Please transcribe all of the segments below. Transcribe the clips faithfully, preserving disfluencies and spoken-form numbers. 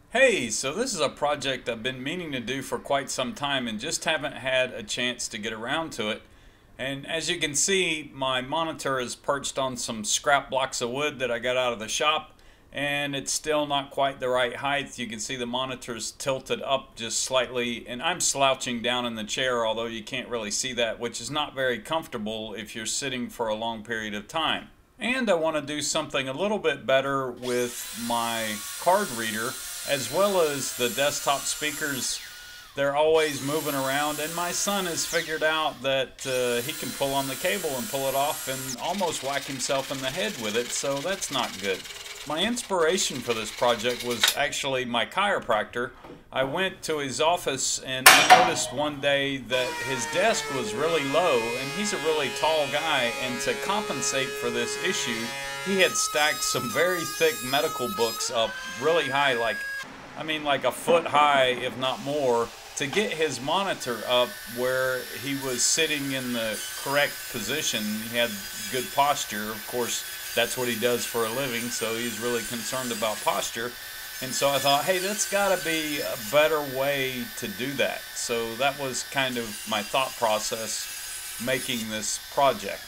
Hey, so this is a project I've been meaning to do for quite some time and just haven't had a chance to get around to it. And as you can see, my monitor is perched on some scrap blocks of wood that I got out of the shop, and it's still not quite the right height. You can see the monitor's tilted up just slightly, and I'm slouching down in the chair, although you can't really see that, which is not very comfortable if you're sitting for a long period of time. And I want to do something a little bit better with my card reader as well as the desktop speakers. They're always moving around, and my son has figured out that uh, he can pull on the cable and pull it off and almost whack himself in the head with it, so that's not good. My inspiration for this project was actually my chiropractor. I went to his office and I noticed one day that his desk was really low, and he's a really tall guy, and to compensate for this issue, he had stacked some very thick medical books up really high, like, I mean like a foot high, if not more, to get his monitor up where he was sitting in the correct position. He had good posture. Of course, that's what he does for a living, so he's really concerned about posture. And so I thought, hey, that's got to be a better way to do that. So that was kind of my thought process making this project.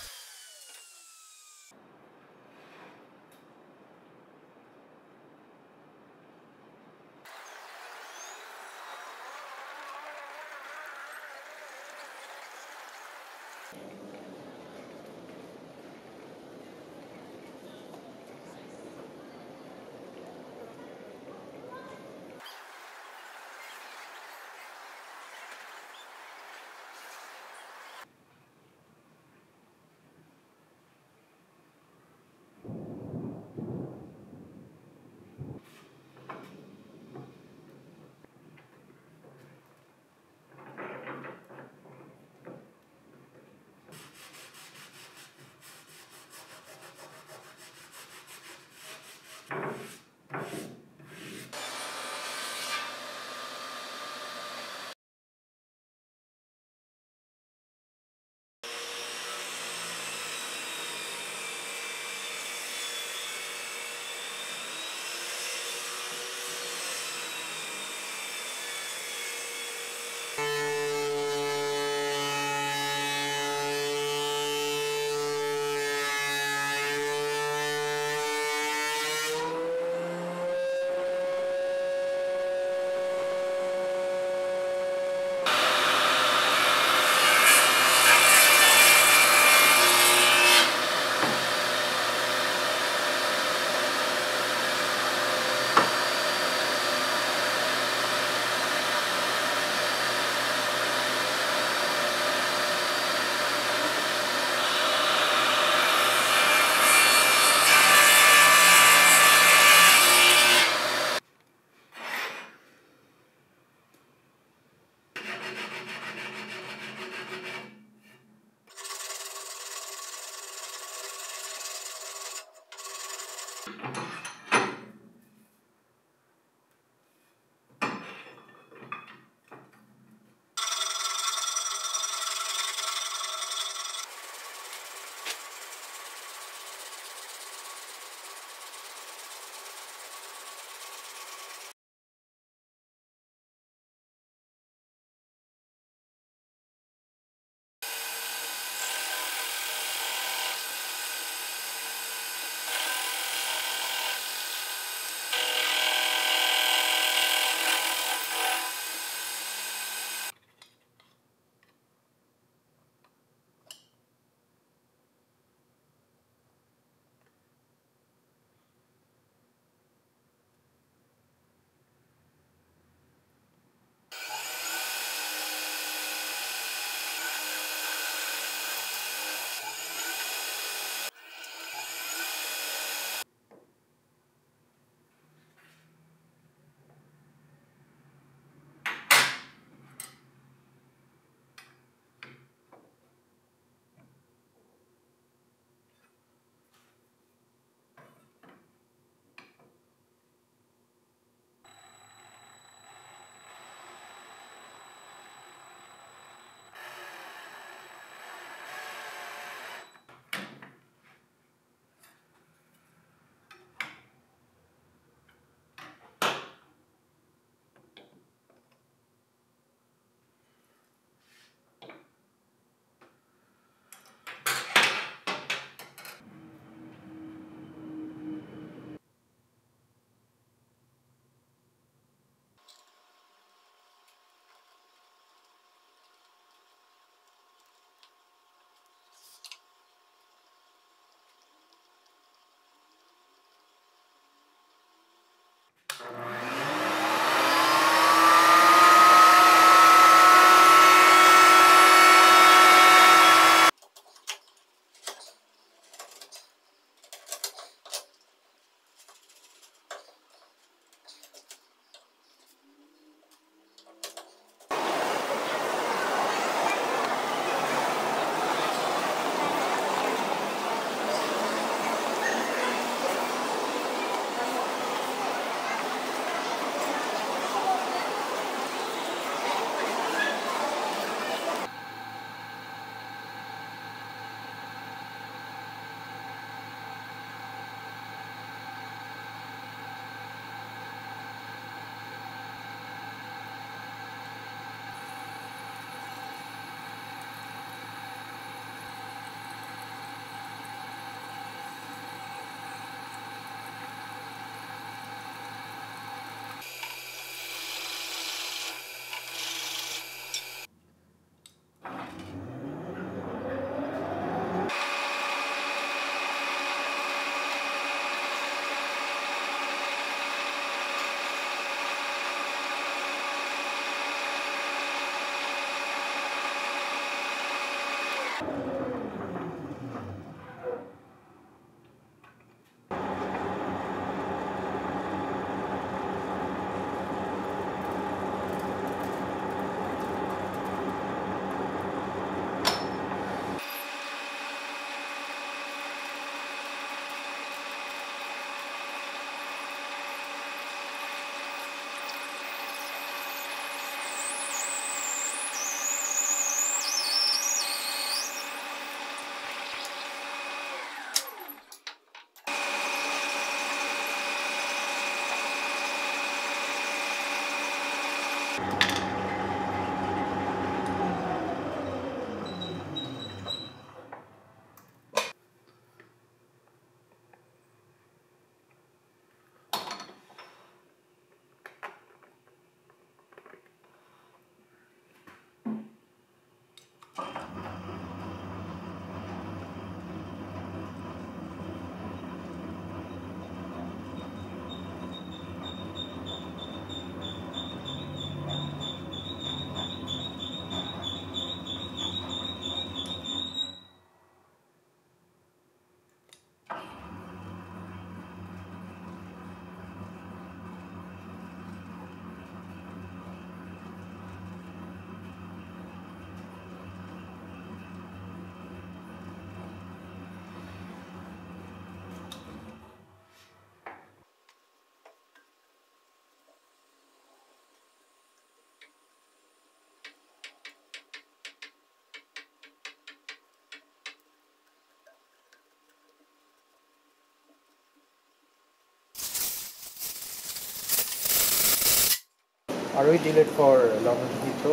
Are we delayed for London Heathrow?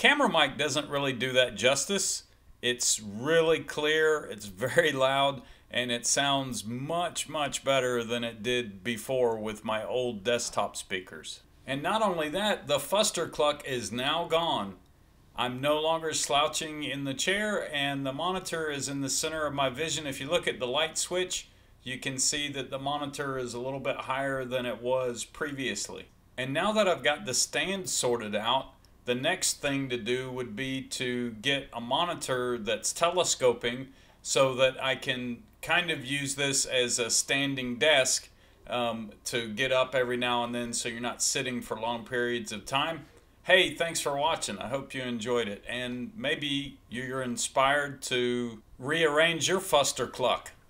camera mic doesn't really do that justice. It's really clear, it's very loud, and it sounds much, much better than it did before with my old desktop speakers. And not only that, the fuster cluck is now gone. I'm no longer slouching in the chair, and the monitor is in the center of my vision. If you look at the light switch, you can see that the monitor is a little bit higher than it was previously. And now that I've got the stand sorted out, the next thing to do would be to get a monitor that's telescoping so that I can kind of use this as a standing desk um, to get up every now and then so you're not sitting for long periods of time. Hey, thanks for watching. I hope you enjoyed it, and maybe you're inspired to rearrange your fuster cluck.